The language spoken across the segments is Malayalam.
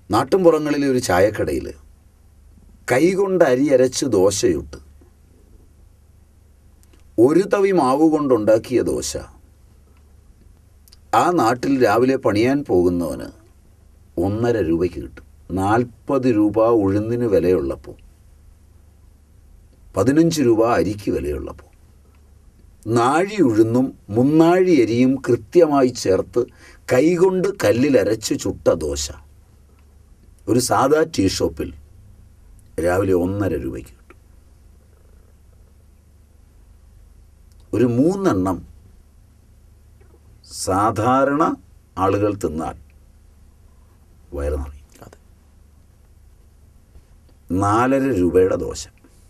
നാട്ടിൻപുറങ്ങളിലെ ഒരു ചായക്കടയിൽ കൈകൊണ്ട് അരി അരച്ച് ദോശയിട്ട് ഒരു തവി മാവ് കൊണ്ടുണ്ടാക്കിയ ദോശ ആ നാട്ടിൽ രാവിലെ പണിയാൻ പോകുന്നവന് 1.5 രൂപയ്ക്ക് കിട്ടും. 40 രൂപ ഉഴുന്നിന് വിലയുള്ളപ്പോൾ, 15 രൂപ അരിക്ക് വിലയുള്ളപ്പോൾ, നാഴി ഉഴുന്നും 3 നാഴി അരിയും കൃത്യമായി ചേർത്ത് കൈകൊണ്ട് കല്ലിലരച്ച് ചുട്ട ദോശ ഒരു സാധാ ടീ ഷോപ്പിൽ രാവിലെ 1.5 രൂപയ്ക്ക് കിട്ടും. ഒരു 3 എണ്ണം സാധാരണ ആളുകൾ തിന്നാൽ വയറ് നിറയും. 4.5 രൂപയുടെ ദോശ,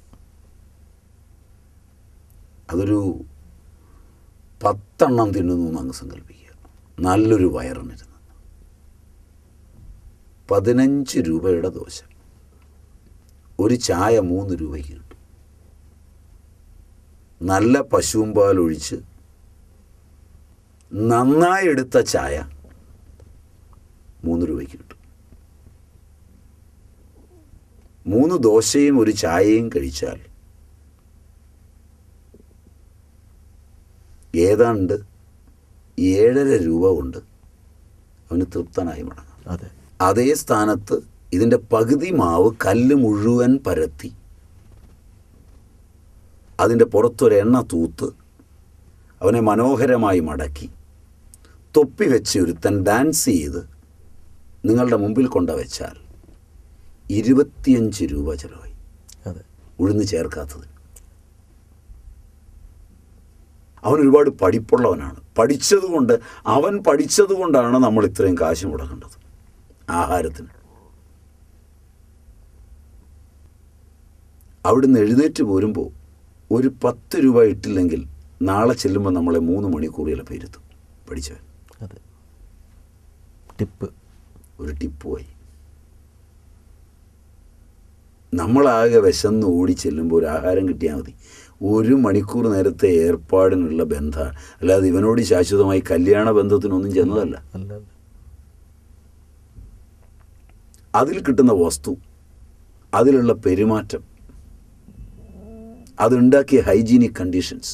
അതൊരു 10 എണ്ണം തിന്നുന്നു എന്നങ്ങ് സങ്കല്പിക്കുക. നല്ലൊരു വയറിനിരുന്ന് 15 രൂപയുടെ ദോശ, ഒരു ചായ 3 രൂപയ്ക്ക് കിട്ടും. നല്ല പശുവും പാലൊഴിച്ച് നന്നായി എടുത്ത ചായ 3 രൂപയ്ക്ക് കിട്ടും. 3 ദോശയും ഒരു ചായയും കഴിച്ചാൽ ഏതാണ്ട് 7.5 രൂപ കൊണ്ട് അവന് തൃപ്തനായി മടങ്ങാം. അതേ സ്ഥാനത്ത് ഇതിൻ്റെ പകുതി മാവ് കല്ല് മുഴുവൻ പരത്തി അതിൻ്റെ പുറത്തൊരെണ്ണ തൂത്ത് അവനെ മനോഹരമായി മടക്കി തൊപ്പി വെച്ച് ഒരുത്തൻ ഡാൻസ് ചെയ്ത് നിങ്ങളുടെ മുമ്പിൽ കൊണ്ടുവച്ചാൽ 25 രൂപ ചിലവായി. ഉഴുന്ന് ചേർക്കാത്തത്. അവൻ ഒരുപാട് പഠിപ്പുള്ളവനാണ്. അവൻ പഠിച്ചതുകൊണ്ടാണ് നമ്മൾ ഇത്രയും കാശ് മുടക്കേണ്ടത് ആഹാരത്തിന്. അവിടുന്ന് എഴുന്നേറ്റ് പോരുമ്പോൾ ഒരു 10 രൂപ ഇട്ടില്ലെങ്കിൽ നാളെ ചെല്ലുമ്പോൾ നമ്മളെ 3 മണിക്കൂർ ചിലപ്പോൾ ഇരുത്തും പഠിച്ചവൻ. ഒരു ടിപ്പുമായി നമ്മളാകെ വിശന്ന് ഓടി ചെല്ലുമ്പോൾ ഒരു ആഹാരം കിട്ടിയാൽ മതി. 1 മണിക്കൂർ നേരത്തെ ഏർപ്പാടിനുള്ള ബന്ധമാണ്, അല്ലാതെ ഇവനോട് ശാശ്വതമായി കല്യാണ ബന്ധത്തിനൊന്നും ചെന്നതല്ല. അതിൽ കിട്ടുന്ന വസ്തു, അതിലുള്ള പെരുമാറ്റം, അതുണ്ടാക്കിയ ഹൈജീനിക് കണ്ടീഷൻസ്,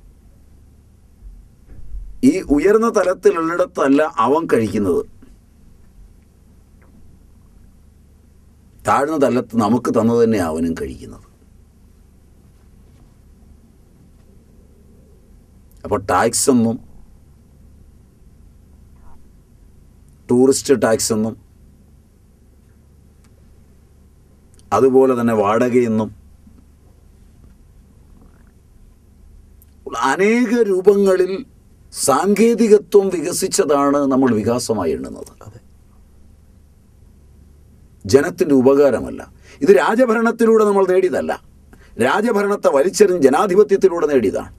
ഈ ഉയർന്ന തലത്തിലുള്ളിടത്തല്ല അവൻ കഴിക്കുന്നത്. താഴ്ന്ന തലത്ത് നമുക്ക് തന്നത് തന്നെ അവനും കഴിക്കുന്നത്. അപ്പോൾ ടാക്സൊന്നും, ടൂറിസ്റ്റ് ടാക്സൊന്നും, അതുപോലെ തന്നെ വാടകയെന്നും അനേക രൂപങ്ങളിൽ സാങ്കേതികത്വം വികസിച്ചതാണ് നമ്മൾ വികാസമായി എണ്ണുന്നത്. ജനത്തിൻ്റെ ഉപകാരമല്ല. ഇത് രാജഭരണത്തിലൂടെ നമ്മൾ നേടിയതല്ല. രാജഭരണത്തെ വലിച്ചെറിഞ്ഞ് ജനാധിപത്യത്തിലൂടെ നേടിയതാണ്.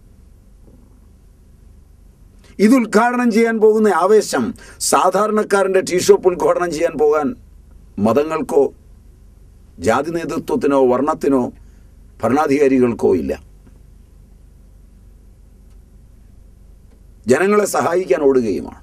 ഇത് ഉദ്ഘാടനം ചെയ്യാൻ പോകുന്ന ആവേശം സാധാരണക്കാരൻ്റെ ടീ ഷോപ്പ് ഉദ്ഘാടനം ചെയ്യാൻ പോകാൻ മതങ്ങൾക്കോ ജാതി നേതൃത്വത്തിനോ വർണ്ണത്തിനോ ഭരണാധികാരികൾക്കോ ഇല്ല. ജനങ്ങളെ സഹായിക്കാൻ ഓടുകയുമാണ്.